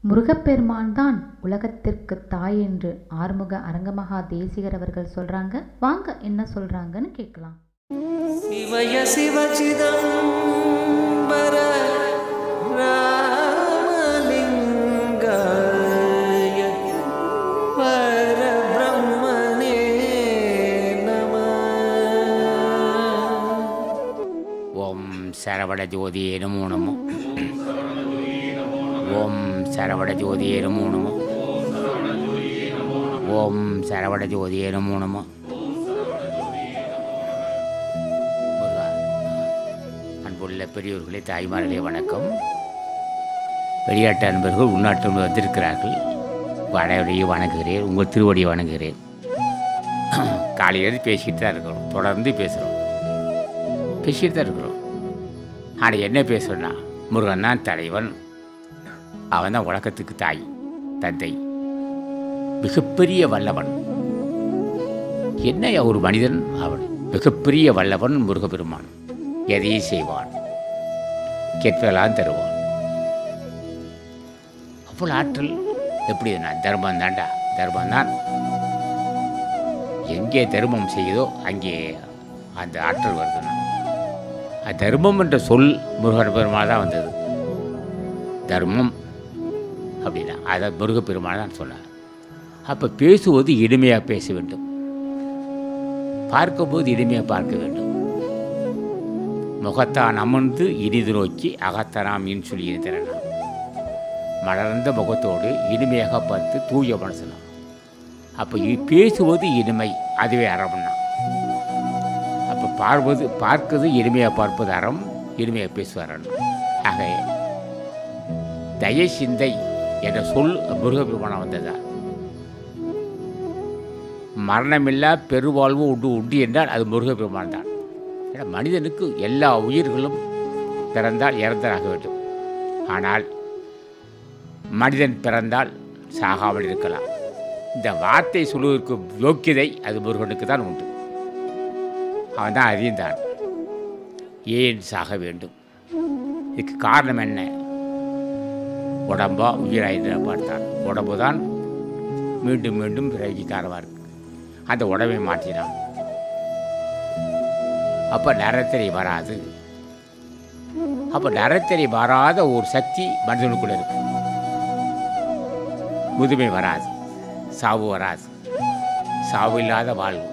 முருகப்பெருமான் தான் உலகத்திற்கு தாய் என்று ஆறுமுக அரங்கமகா தேசிகர் அவர்கள் சொல்றாங்க. வாங்க என்ன சொல்றாங்கன்னு கேட்கலாம். சிவய சிவசிதம்பர ராமலிங்காய பரபிரம்மனே நம. ஓம் சரவண ஜோதியே நமோ நமோ. ஓம் சரவண ஜோதியே நமோ நமோ. ஓம் சரவண ஜோதியே நமோ நமோ. அன்புள்ள பெரியோர்களே, தாய்மார்களே வணக்கம். வெளிநாட்டு அன்பர்கள் உள்நாட்டு வந்திருக்கிறார்கள். அனைவரையும் வணங்குகிறேன், உங்கள் திருவடியை வணங்குகிறேன். காலையிலேருந்து பேசிக்கிட்டு தான் இருக்கிறோம், தொடர்ந்து பேசிக்கிட்டு தான் இருக்கிறோம். ஆனால் என்ன பேசுகிறோன்னா, முருகன் தான் தலைவன், அவன் தான் உலகத்துக்கு தாய் தந்தை, மிகப்பெரிய வல்லவன். என்ன ஒரு மனிதன் அவன், மிகப்பெரிய வல்லவன் முருகப்பெருமான். எதையும் செய்வான், கேட்பதெல்லாம் தருவான். அவ்வளோ ஆற்றல். எப்படி தர்மம் தாண்டா, தர்மம்தான். எங்கே தர்மம் செய்யுதோ அங்கே அந்த ஆற்றல் வருதுன்னா, தர்மம் என்ற சொல் முருகப்பெருமான் தான் வந்தது. தர்மம் அப்படின்னா அதை முருகப்பெருமான் தான் சொன்னார். அப்போ பேசுவது இனிமையாக பேச வேண்டும், பார்க்கும்போது இனிமையாக பார்க்க வேண்டும். முகத்தான் அமர்ந்து இனிது நோக்கி அகத்தனாம் சொல்லி இருக்கிறான். மலர்ந்த முகத்தோடு இனிமையாக பார்த்து தூய மனசலாம். அப்போ பேசுவது இனிமை, அதுவே அறம்னா. அப்போ பார்க்குறது இனிமையாக பார்ப்பது அறம், இனிமையாக பேசுவார். ஆக தயை சிந்தை என்ற சொல் முருகப்பெருமானம் வந்ததா. மரணமில்லா பெருவாழ்வு உண்டு என்றால் அது முருகப்பெருமான் தான். ஏன்னா மனிதனுக்கு எல்லா உயிர்களும் பிறந்தால் இறந்தராக வேண்டும். ஆனால் மனிதன் பிறந்தால் சாகாமல் இருக்கலாம். இந்த வார்த்தை சொல்வதற்கு யோக்கியதை அது முருகனுக்கு தான் உண்டு. அவன் தான் அறிந்தான் ஏன் சாக வேண்டும். இதுக்கு காரணம் என்ன? உடம்பா உயிராக பார்த்தான். உடம்பு தான் மீண்டும் மீண்டும் பிறகு காரணமாக இருக்கு. அந்த உடம்பை மாற்றினான். அப்போ நரத்திரை வராது. அப்போ நரத்திரை வராத ஒரு சக்தி மனிதனுக்குள்ள இருக்கு. முதுமை வராது, சாவு வராது, சாவு இல்லாத வாழ்வு,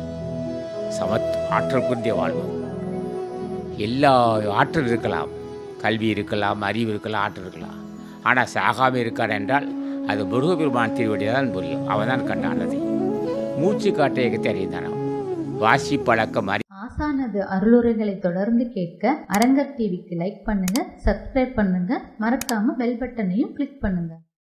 ஆற்றல் குறைந்த வாழ்வு. எல்லா ஆற்றல் இருக்கலாம், கல்வி இருக்கலாம், அறிவு இருக்கலாம், ஆற்றல் இருக்கலாம். ஆனால் சாகாமல் இருக்கார் என்றால் அது முருகப்பெருமான் திருவடியை தான் புரியும். அவன் தான் கண்டானது. மூச்சு காட்ட இயக்கத்தை அறிந்தானாம். வாசி பழக்கம் ஆசானது அருளுரைகளை தொடர்ந்து கேட்க அரங்கர் டிவிக்கு லைக் பண்ணுங்க, சப்ஸ்கிரைப் பண்ணுங்க, மறக்காம பெல் பட்டனையும் கிளிக் பண்ணுங்க.